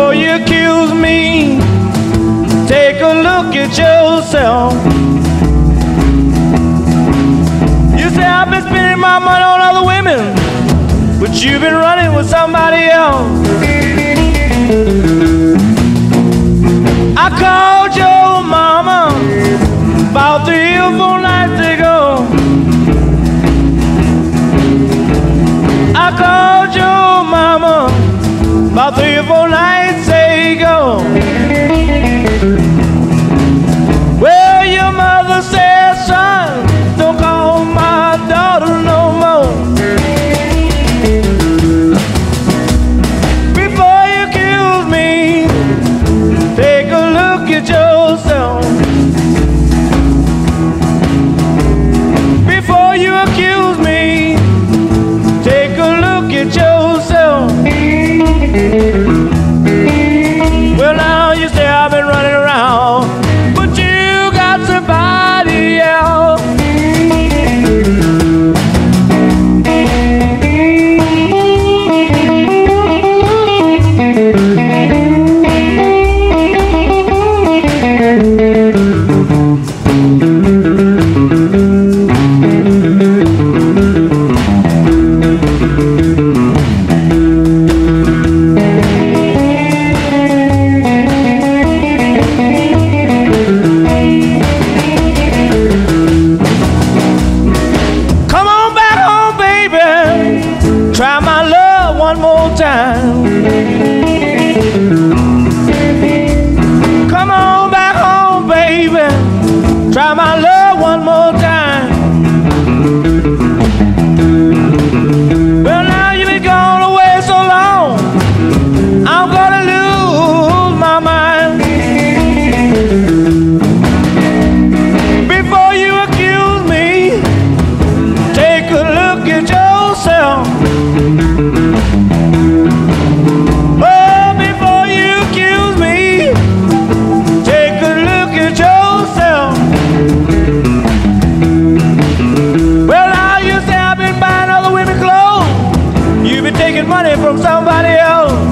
Before you accuse me, take a look at yourself. You say I've been spending my money on other women, but you've been running with somebody else. I called your mama about 3 or 4 nights ago. I called your mama about 3 or 4 nights ago. Well, your mother said, son, don't call my daughter no more. Before you accuse me, take a look at yourself. Before you accuse me, take a look at yourself. Well, now you say I've been running around, but you got somebody else. Try my love one more time. Come on back home, baby. Try my love one more time. Well, now you've been gone away so long, I'm gonna lose my mind. Before you accuse me, take a look at yourself. Well, before you accuse me, take a look at yourself. Well, now you say I've been buying other women's clothes. You've been taking money from somebody else.